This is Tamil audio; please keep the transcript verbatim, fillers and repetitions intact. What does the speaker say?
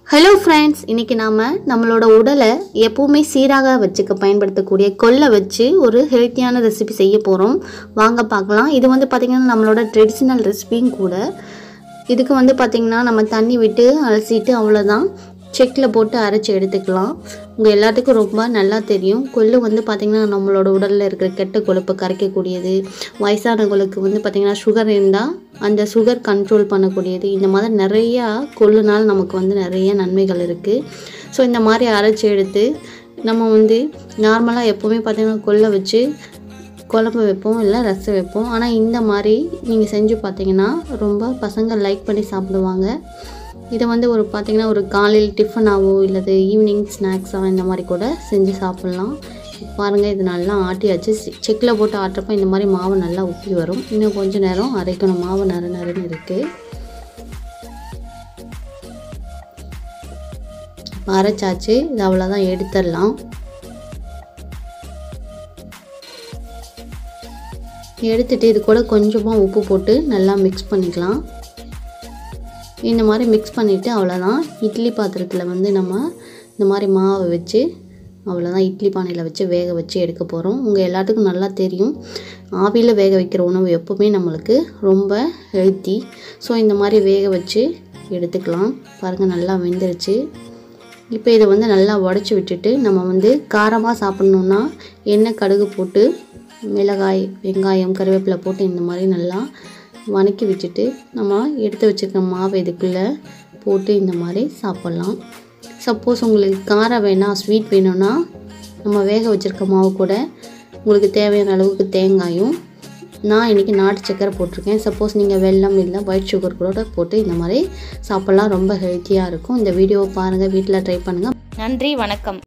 ஹலோ ஃப்ரெண்ட்ஸ், இன்றைக்கி நாம் நம்மளோட உடலை எப்போவுமே சீராக வச்சுக்க பயன்படுத்தக்கூடிய கொல்லை வச்சு ஒரு ஹெல்த்தியான ரெசிபி செய்ய போகிறோம். வாங்க பார்க்கலாம். இது வந்து பார்த்திங்கன்னா நம்மளோட ட்ரெடிஷ்னல் ரெசிபியும் கூட. இதுக்கு வந்து பார்த்திங்கன்னா நம்ம தண்ணி விட்டு அலசிட்டு அவ்வளோதான், செக்கில் போட்டு அரைச்சி எடுத்துக்கலாம். உங்கள் எல்லாத்துக்கும் ரொம்ப நல்லா தெரியும், கொள்ளு வந்து பார்த்திங்கன்னா நம்மளோட உடலில் இருக்கிற கெட்ட கொழுப்பை கரைக்கக்கூடியது. வயசானவங்களுக்கு வந்து பார்த்திங்கன்னா சுகர் இருந்தால் அந்த சுகர் கண்ட்ரோல் பண்ணக்கூடியது. இந்த மாதிரி நிறையா கொள்ளுனால் நமக்கு வந்து நிறைய நன்மைகள் இருக்குது. ஸோ இந்த மாதிரி அரைச்சி எடுத்து நம்ம வந்து நார்மலாக எப்போவுமே பார்த்திங்கன்னா கொல்லை வச்சு குழம்பு வைப்போம், இல்லை ரசம் வைப்போம். ஆனால் இந்த மாதிரி நீங்கள் செஞ்சு பார்த்தீங்கன்னா ரொம்ப பசங்க லைக் பண்ணி சாப்பிடுவாங்க. இதை வந்து ஒரு பார்த்திங்கன்னா ஒரு காலையில் டிஃபனாகவோ இல்லது ஈவினிங் ஸ்நாக்ஸாக இந்த மாதிரி கூட செஞ்சு சாப்பிட்லாம். பாருங்கள், இது நல்லா ஆட்டியாச்சு. செக்கில் போட்டு ஆட்டுறப்ப இந்த மாதிரி மாவு நல்லா உப்பி வரும். இன்னும் கொஞ்சம் நேரம் அரைக்கணும். மாவு நறு நறுன்னு இருக்குது. அரைச்சாச்சு. இது அவ்வளோதான், எடுத்துடலாம். எடுத்துகிட்டு இது கூட கொஞ்சமாக உப்பு போட்டு நல்லா மிக்ஸ் பண்ணிக்கலாம். இந்த மாதிரி மிக்ஸ் பண்ணிவிட்டு அவ்வளோதான். இட்லி பாத்திரத்தில் வந்து நம்ம இந்த மாதிரி மாவை வச்சு அவ்வளோதான் இட்லி பானையில் வச்சு வேக வச்சு எடுக்க போகிறோம். உங்கள் எல்லாத்துக்கும் நல்லா தெரியும், ஆவியில் வேக வைக்கிற உணவு எப்போவுமே நம்மளுக்கு ரொம்ப ஹெல்த்தி. ஸோ இந்த மாதிரி வேக வச்சு எடுத்துக்கலாம். பாருங்கள், நல்லா வெந்துருச்சு. இப்போ இதை வந்து நல்லா உடச்சி விட்டுட்டு நம்ம வந்து காரமாக சாப்பிட்ணுன்னா எண்ணெய் கடுகு போட்டு மிளகாய் வெங்காயம் கருவேப்பிலை போட்டு இந்த மாதிரி நல்லா வதக்கி விட்டுட்டு நம்ம எடுத்து வச்சுருக்க மாவை இதுக்குள்ளே போட்டு இந்த மாதிரி சாப்பிட்லாம். சப்போஸ் உங்களுக்கு காரம் வேணாம், ஸ்வீட் வேணும்னா நம்ம வேக வச்சுருக்க மாவு கூட உங்களுக்கு தேவையான அளவுக்கு தேங்காயும், நான் இன்றைக்கி நாட்டு சக்கரை போட்டிருக்கேன். சப்போஸ் நீங்கள் வெல்லம் இல்லை ஒயிட் சுகர் கூட போட்டு இந்த மாதிரி சாப்பிட்லாம். ரொம்ப ஹெல்த்தியாக இருக்கும். இந்த வீடியோவை பாருங்கள், வீட்டில் ட்ரை பண்ணுங்கள். நன்றி, வணக்கம்.